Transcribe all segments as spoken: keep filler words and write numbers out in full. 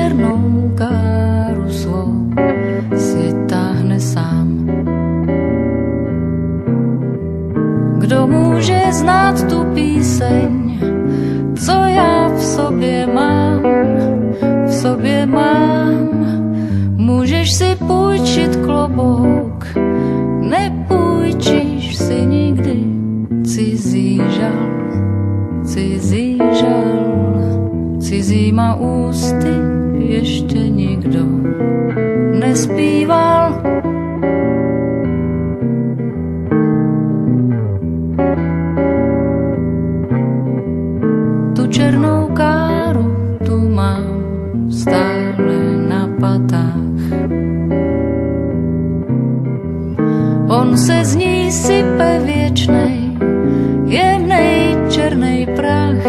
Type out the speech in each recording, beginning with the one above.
černou káru svou si táhne sám. Kdo může znát tu píseň, co já v sobě mám, v sobě mám. Můžeš si půjčit klobouk, nepůjčíš si nikdy cizí žal, cizí žal. Cizíma ústy ještě nikdo nespíval. Tu černou káru tu mám stále na patách. On se z ní sype věčnej, jemnej černej prach.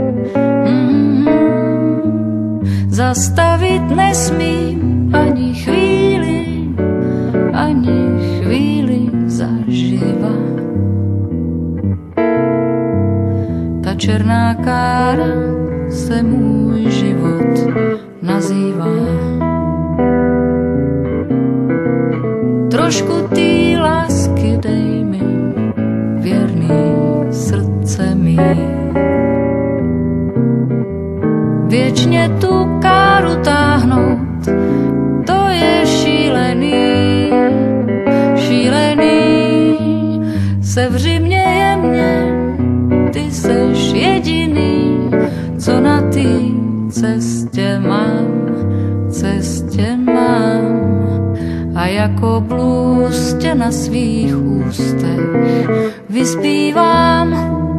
Zastavit nesmím ani chvíli, ani chvíli zaživa. Ta černá kára se můj život nazývá. Trošku tý lásky dej mi, věrný srdce mý. Věčně tu káru táhnout, to je šílený, šílený. Sevři mě jemně, ty seš jediný, co na té cestě mám, cestě mám. A jako blůz tě na svých ústech vyspívám.